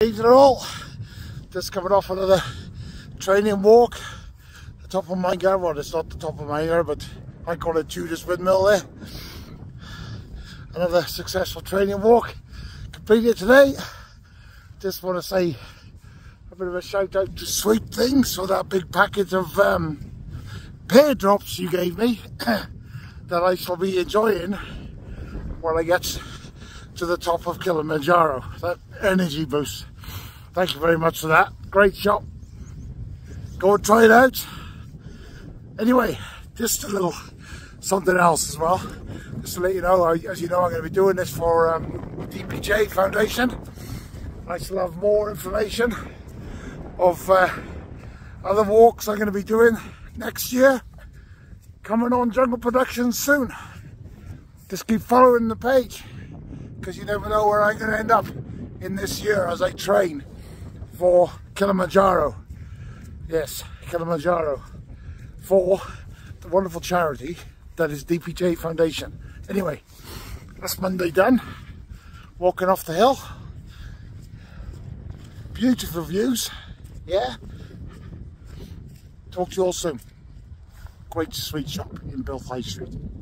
Evening all, just coming off another training walk. The top of Mangere, well it's not the top of Mangere, but I call it Judas Windmill there. Another successful training walk completed today. Just want to say a bit of a shout out to Sweet Things for that big package of pear drops you gave me that I shall be enjoying when I get to the top of Kilimanjaro. That energy boost. Thank you very much for that. Great shop. Go and try it out. Anyway, just a little something else as well. Just to let you know, as you know, I'm going to be doing this for DPJ Foundation. I still have more information of other walks I'm going to be doing next year. Coming on Jungle Productions soon. Just keep following the page, because you never know where I'm going to end up in this year as I train for Kilimanjaro. Yes, Kilimanjaro, for the wonderful charity that is DPJ Foundation. Anyway, that's Monday done. Walking off the hill. Beautiful views. Yeah. Talk to you all soon. Great sweet shop in Built High Street.